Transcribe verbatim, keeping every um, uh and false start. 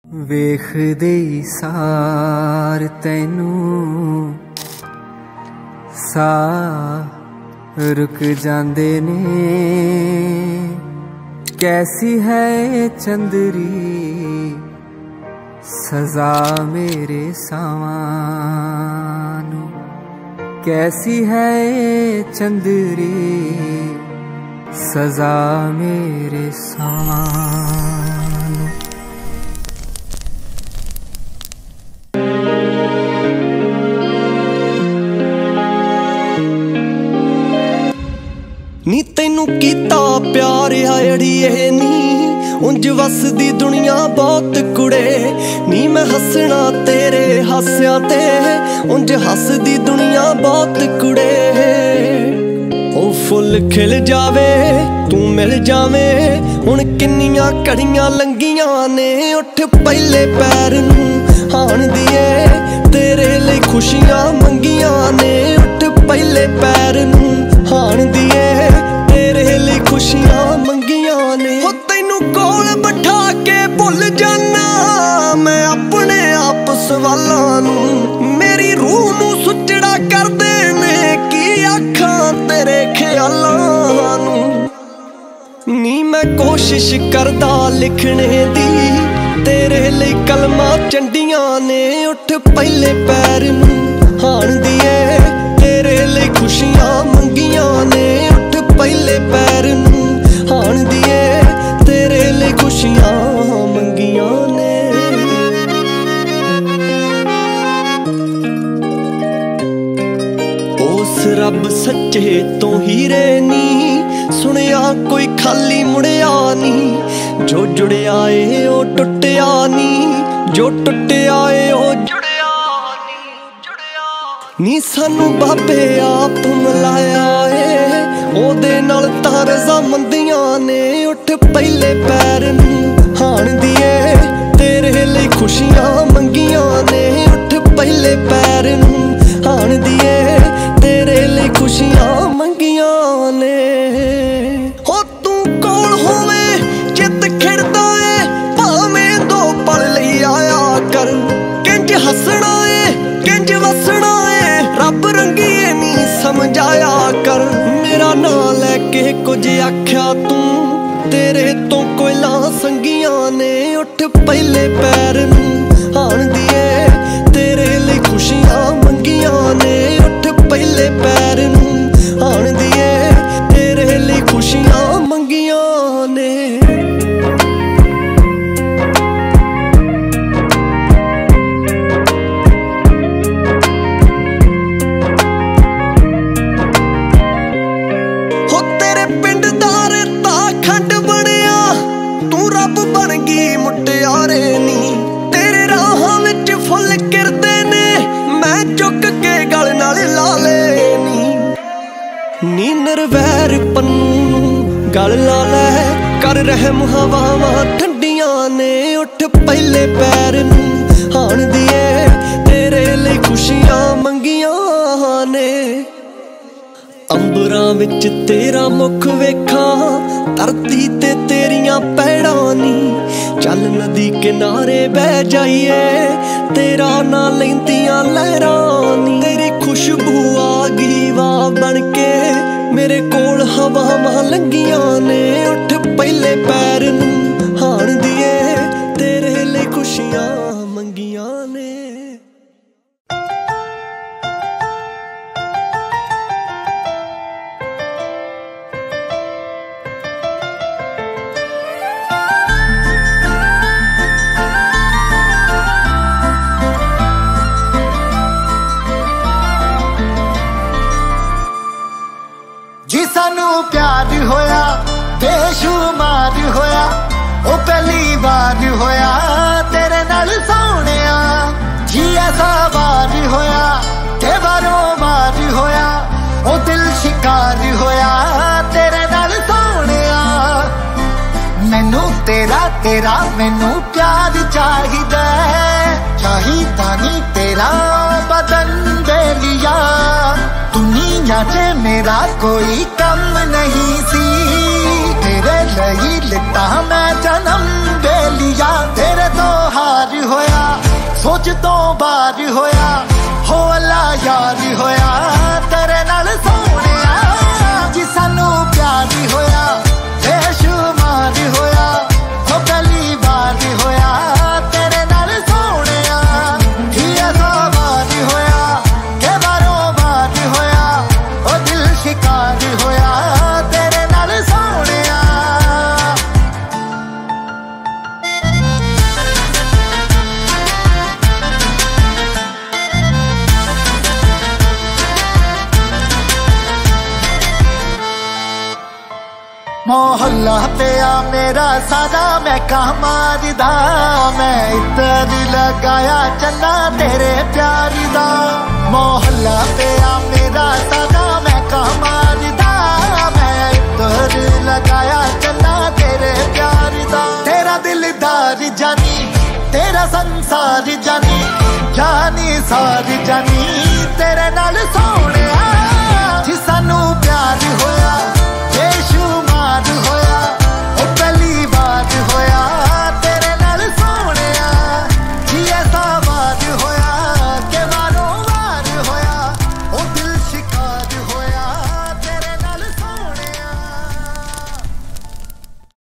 ਵੇਖਦੇ ਹੀ ਸਾਰ ਤੈਨੂੰ ਸਾਹ ਰੁਕ ਜਾਂਦੇ ਨੇ। कैसी है चंदरी सजा मेरे सावानू, कैसी है चंदरी सजा मेरे सावानू। नी तैनू कीता प्यार अड़िए नी उंज वसदी दुनिया बहुत कुड़े। नी मैं हसना तेरे हास्यां ते उंज हसदी दुनिया बहुत कुड़े। ओ फुल खिल जावे तू मिल जावे हुण किन्नियां घड़ियां लंघियां ने। उठ पहले पैर नूं हाण दिए तेरे लई खुशियां मंगियां ने। उठ पहले पैर नूं हाण दिए तेरे लिए खुशियां मंगियां ने। हो तैनू कोल बिठा के भुल जाना मैं अपने आप सवालां नूं। मेरी रूह नूं सुचड़ा कर देने की आखां तेरे ख्यालां नूं। नी मैं कोशिश करदा लिखने दी तेरे लिए कलमां चंडियां ने। उठ पहले पैर नूं हाण दिए तेरे लिए खुशियां मंगियां ने। उठ पहले पैर नूं हाण दिए तेरे लिए खुशियां मंगियां ने। उस रब सच्चे तो हीरे नी सुनिया कोई खाली मुड़िया नी। जो जुड़िया ए ओ टुटिया नी, जो टुटिया ए ओ जुड़िया नी, जुड़िया नी। सानू बाबे आप मिलाया ए ओदे नाल तां रज़ामंदियां ने। उठ पहले पैर नूं हाण दिए तेरे लिए खुशियां मंगियां ने। उठ पहले पैर नूं हाण दिए तेरे लिए खुशियां मंगियां ने। हो तू कोल होवे चित खिड़दा ए भावें दो पल लई आया कर। किंज हसना ए किंज वसना ए रब रंगीए नी समझाया कर। मेरा नां लैके कुछ आख्या तू तेरे तो कोयला संगियां ने। उठ पहले पैर नूं हाण दिए तेरे लिए खुशियां मंगियां ने। उठ पहले पैर नूं हाण दिए तेरे लिए खुशियां मंगियां ने। मुटियारे नी तेरे राहां विच फुल किरदे ने मैं चुक के गल नाल ला लेनी। नी निर्वैर पन्नू गल ला लै कर रहम हवावां ठंडियां ने। उठ पहले पैर नूं हाण दिए तेरे लिए खुशियां मंगियां ने। अंबरां विच तेरा मुख वेखां धरती ते तेरियां पैड़ां नी। चल नदी किनारे बह जाइए तेरा ना लैंदियां लहरां नी। तेरी खुशबू आ गई वाह बन के मेरे कोल हवावां लंघियां ने। उठ पहले पैर नूं हाण दिए तेरे लिए खुशियां मंगियां ने। जी सानू प्यार होया बेशुमार होया ओ पहली बार होया तेरे नाल सोहणिया। जी ऐसा बार होया ते बारों बार होया ओ दिल शिकार होया तेरे नाल सोहणिया। मैनू तेरा तेरा मैनू प्यार चाहिदा चाहिदा नी तेरा बदन बेलिया। दुनिया च मेरा कोई कम नहीं सी तेरे लई लिता मैं जन्म दे लिया तेरे तो हार सोच तो बार होया हो अल्ला यार होया तेरे नाल सोहणिया जी सानू प्यार होया बेशुमार होया हो पहली बार होया तेरे नाल सोहणिया ही ऐसा बार होया के बारों बार होया ओ दिल शिकार होया तेरे नाल सोहणिया। मोहल्ला पे आ मेरा सादा मैं कहा मारदा मैं इतर लगाया चन्ना तेरे प्यार दा। मोहल्ला पे आ मेरा सादा मैं कहा मारदा मैं इतर लगाया चन्ना तेरे प्यार दा। तेरा दिलदार जानी तेरा संसार जानी जानी सारी जानी तेरे नाल सोहणिया जी सानू प्यार होया